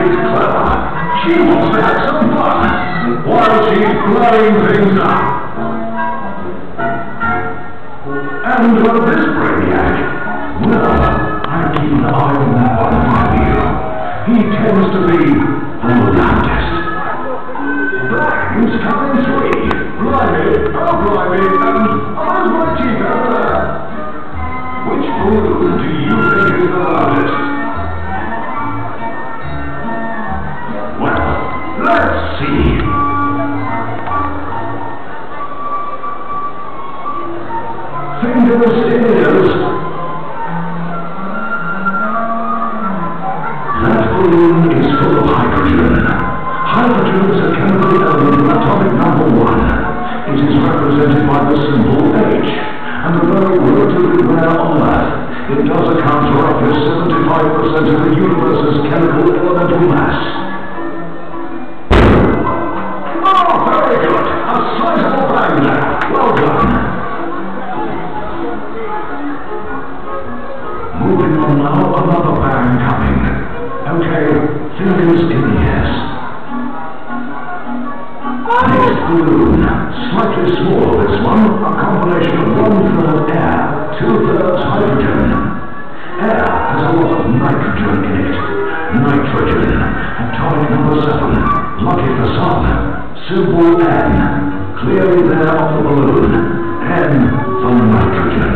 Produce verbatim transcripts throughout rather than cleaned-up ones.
she's clever. She wants to have some fun while she's blowing things up. And uh, this brainiac, well, I keep an eye on that one for you. He tends to be the loudest. Bang's coming three. Blimey, oh blimey, and oh my teeth over there. Which balloon do you think is the loudest? Well, let's see. Fingers in ears. That balloon is full of hydrogen. Hydrogen is a chemical element, atomic number one. It is represented by the symbol H, and although relatively rare on Earth, it does account for roughly seventy-five percent of the universe's chemical elemental mass. Oh, very good! A sizable bang there. Well done. Moving on now, another bang coming. Okay, fingers in the ears. Next balloon, slightly smaller this one, a combination of one-third air, two-thirds hydrogen. Air has a lot of nitrogen in it. Nitrogen, atomic number seven, lucky for some. Symbol N, clearly there off the balloon. N for nitrogen.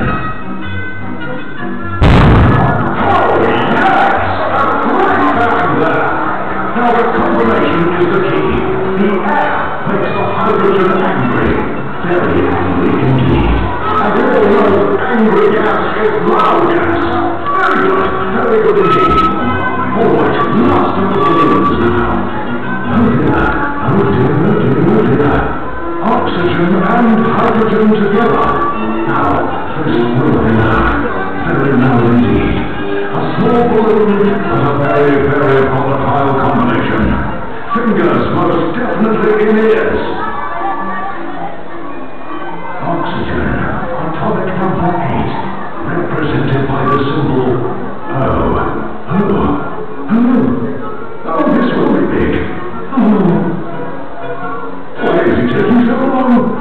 Oh yes! A great bang there! Now the combination is the key. The air makes the hydrogen angry. Very angry indeed. And we all know angry gas is loud gas. Very good, very good indeed. Alright, last of the balloons now. Oh dear, oh dear, oh dear, oh dear. Oxygen and hydrogen together. Now, this will be loud. Very loud indeed. A small balloon, but a very, very volatile combination. Fingers most definitely in ears. Oxygen, atomic number eight, represented by the symbol O. Oh, oh, oh, this will be big. Oh, why is it taking so long?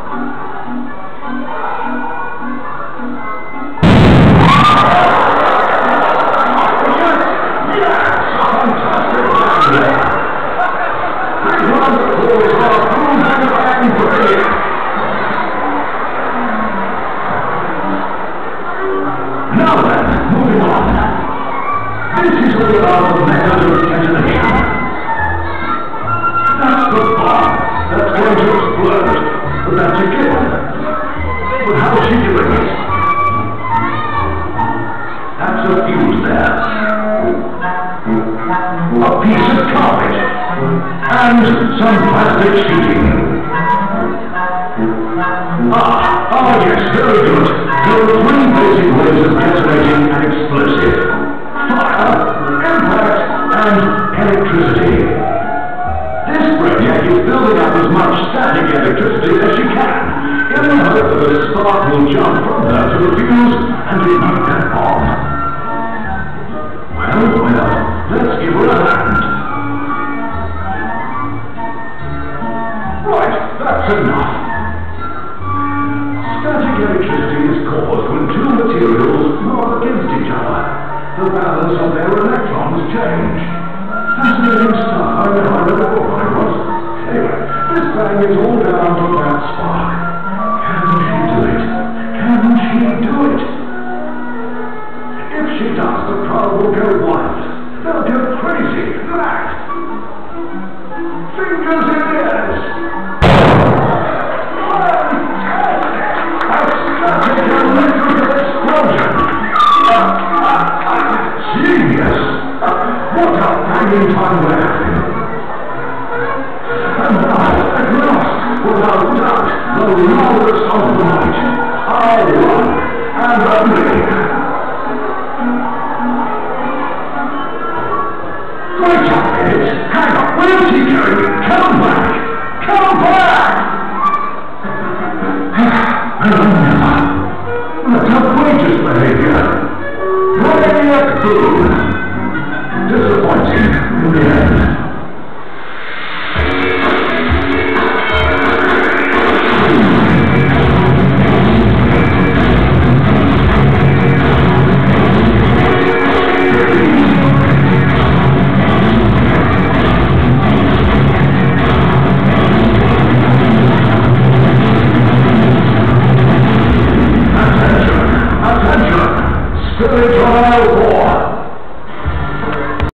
Now then, moving on. This is all about the method of detonation. That's the bomb that's going to explode. But that's a given. But how is she doing it? That's a fuse there. A piece of carpet. And some plastic sheeting. Ah, ah yes, very good. There are three basic ways of detonating an explosive. Fire, impact, and electricity. This brainiac is building up as much static electricity as she can, in the hope that a spark will jump from her to the fuse and ignite that bomb. Well, well, let's give her a hand. Right, that's enough. Static electricity is caused when two materials knock against each other. The balance of their electrons change. Fascinating stuff. I know, I never thought I was. Anyway, this bang is all down to that spark. Can she do it? Can she do it? If she does, the crowd will go wild. They'll go crazy, mad. Fingers in ears. Genius! What a banging time we're having! And now, at last, without doubt, the loudest of the night, our one and only. Wait a minute! Hang on! Where's he going? Come back! Come back! That's outrageous behavior! Brainiac Boom!